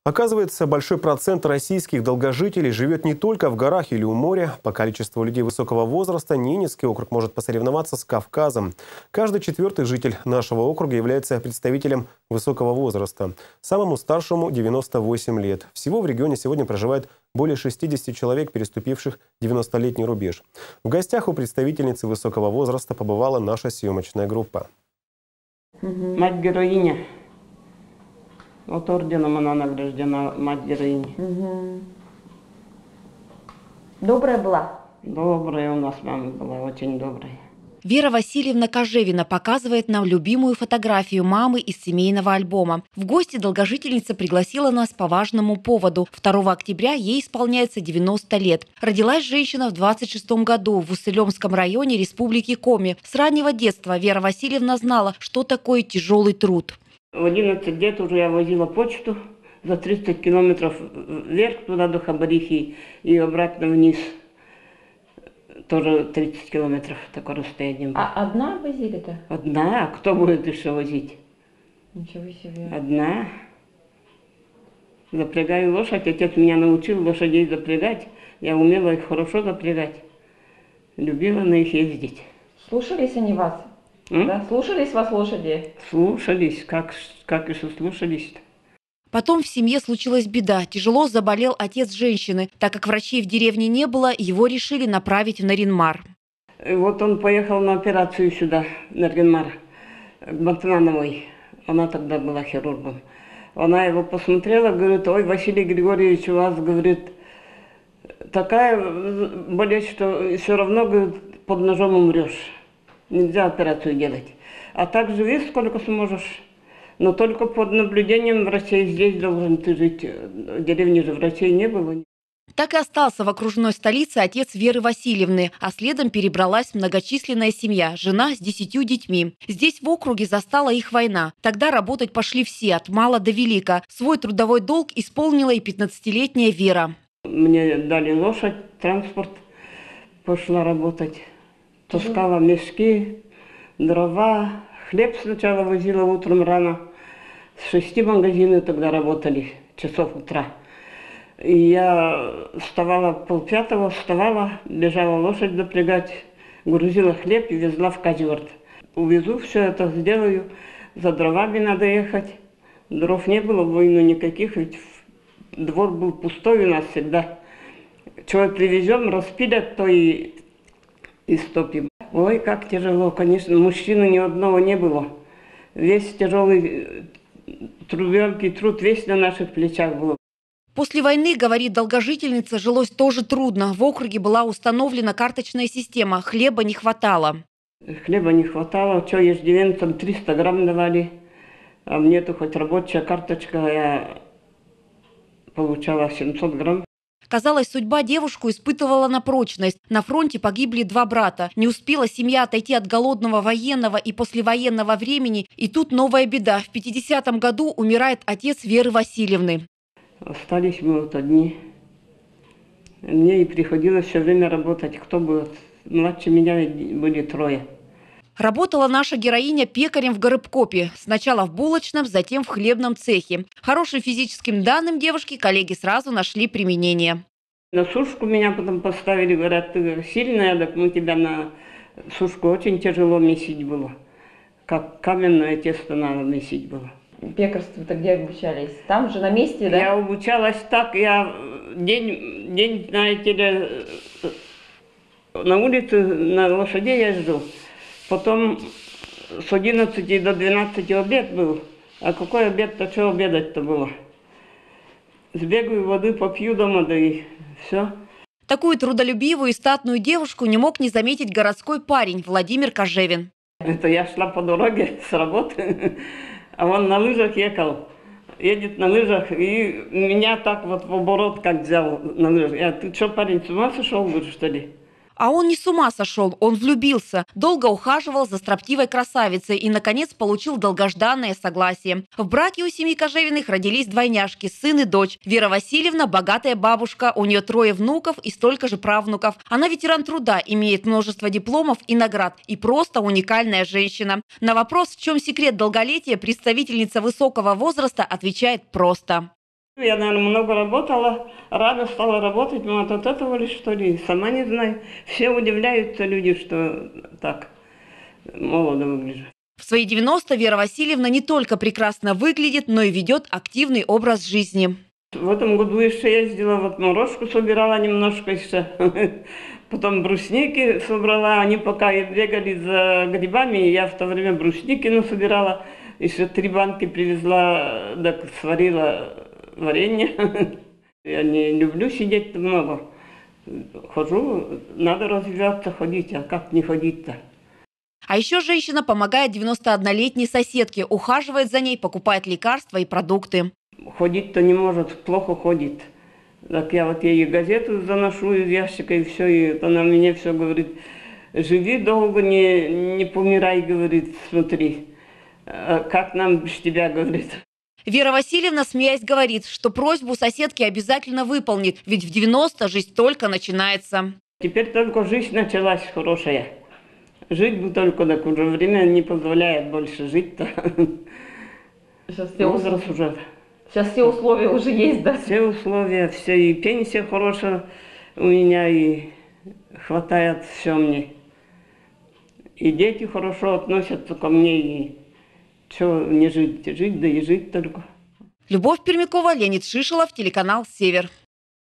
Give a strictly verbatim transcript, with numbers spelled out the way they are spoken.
Оказывается, большой процент российских долгожителей живет не только в горах или у моря. По количеству людей высокого возраста Ненецкий округ может посоревноваться с Кавказом. Каждый четвертый житель нашего округа является представителем высокого возраста. Самому старшему – девяносто восемь лет. Всего в регионе сегодня проживает более шестидесяти человек, переступивших девяностолетний рубеж. В гостях у представительницы высокого возраста побывала наша съемочная группа. Мать-героиня. Вот орденом она награждена, мать-героиня. Угу. Добрая была? Добрая у нас мама была, очень добрая. Вера Васильевна Кожевина показывает нам любимую фотографию мамы из семейного альбома. В гости долгожительница пригласила нас по важному поводу. второго октября ей исполняется девяносто лет. Родилась женщина в двадцать шестом году в Уссылёмском районе Республики Коми. С раннего детства Вера Васильевна знала, что такое тяжелый труд. В одиннадцать лет уже я возила почту за тридцать километров вверх туда до Хабарихи и обратно вниз. Тоже тридцать километров такое расстояние было. А одна возили-то? Одна? А кто будет еще возить? Ничего себе. Одна. Запрягаю лошадь. Отец меня научил лошадей запрягать. Я умела их хорошо запрягать. Любила на них ездить. Слушались они вас? Да? Слушались вас лошади? Слушались. Как, как еще слушались-то? Потом в семье случилась беда. Тяжело заболел отец женщины. Так как врачей в деревне не было, его решили направить в Нарьян-Мар. И вот он поехал на операцию сюда, в Нарьян-Мар, к Батмановой. Она тогда была хирургом. Она его посмотрела, говорит: ой, Василий Григорьевич, у вас, говорит, такая болезнь, что все равно, говорит, под ножом умрешь. Нельзя операцию делать. А так живи сколько сможешь. Но только под наблюдением врачей. Здесь должен ты жить. В деревне же врачей не было. Так и остался в окружной столице отец Веры Васильевны, а следом перебралась многочисленная семья, жена с десятью детьми. Здесь в округе застала их война. Тогда работать пошли все, от мала до велика. Свой трудовой долг исполнила и пятнадцатилетняя Вера. Мне дали лошадь, транспорт, пошла работать. Таскала мешки, дрова, хлеб сначала возила утром рано. С шести магазины тогда работали, часов утра. И я вставала полпятого, вставала, бежала лошадь запрягать, грузила хлеб и везла в Козёрт. Увезу все это, сделаю. За дровами надо ехать. Дров не было, войны никаких, ведь двор был пустой у нас всегда. Чего привезем, распилят, то и, и стопим. Ой, как тяжело, конечно, мужчины ни одного не было. Весь тяжелый трудовой труд весь на наших плечах был. После войны, говорит долгожительница, жилось тоже трудно. В округе была установлена карточная система, хлеба не хватало. Хлеба не хватало, что ежедневно триста грамм давали. А мне-то хоть рабочая карточка, я получала семьсот грамм. Казалось, судьба девушку испытывала на прочность. На фронте погибли два брата. Не успела семья отойти от голодного военного и послевоенного времени. И тут новая беда. В пятидесятом году умирает отец Веры Васильевны. Остались мы вот одни. Мне и приходилось все время работать. Кто будет? Младше меня были трое. Работала наша героиня пекарем в Горыбкопе. Сначала в булочном, затем в хлебном цехе. Хорошим физическим данным девушки коллеги сразу нашли применение. На сушку меня потом поставили. Говорят, ты сильная, так мы тебя на сушку очень тяжело месить было. Как каменное тесто надо месить было. Пекарство-то где обучались? Там же на месте, да? Я обучалась так. Я день, день, знаете ли, на улице на лошадей езжу. Потом с одиннадцати до двенадцати обед был. А какой обед-то, что обедать-то было? Сбегаю, воды попью дома, да и все. Такую трудолюбивую и статную девушку не мог не заметить городской парень Владимир Кожевин. Это я шла по дороге с работы, а он на лыжах ехал. Едет на лыжах, и меня так вот в оборот как взял на лыжах. Я: ты что, парень, с ума сошел, говорю, что ли? А он не с ума сошел, он влюбился. Долго ухаживал за строптивой красавицей и, наконец, получил долгожданное согласие. В браке у семьи Кожевиных родились двойняшки, сын и дочь. Вера Васильевна – богатая бабушка, у нее трое внуков и столько же правнуков. Она ветеран труда, имеет множество дипломов и наград и просто уникальная женщина. На вопрос, в чем секрет долголетия, представительница высокого возраста отвечает просто. Я, наверное, много работала, рано стала работать, но от этого ли, что ли, сама не знаю. Все удивляются люди, что так молодо выгляжу. В свои девяносто Вера Васильевна не только прекрасно выглядит, но и ведет активный образ жизни. В этом году еще ездила, вот морожку собирала немножко еще, потом брусники собрала, они пока бегали за грибами, я в то время брусники насобирала, еще три банки привезла, так сварила варенье. Я не люблю сидеть много, хожу, надо развиваться, ходить, а как не ходить-то? А еще женщина помогает девяностооднолетней соседке, ухаживает за ней, покупает лекарства и продукты. Ходить-то не может, плохо ходит. Так я вот ей газету заношу из ящика, и все, и она мне все говорит: живи долго, не, не помирай, говорит, смотри, как нам без тебя, говорит. Вера Васильевна, смеясь, говорит, что просьбу соседки обязательно выполнит, ведь в девяносто жизнь только начинается. Теперь только жизнь началась хорошая. Жить бы только, так уже время не позволяет больше жить-то. Сейчас все, возраст уже. Сейчас все условия уже есть, да? Все условия, все, и пенсия хорошая у меня, и хватает все мне. И дети хорошо относятся ко мне, и что не жить, жить, да и жить только. Любовь Пермякова, Леонид Шишелов, телеканал «Север».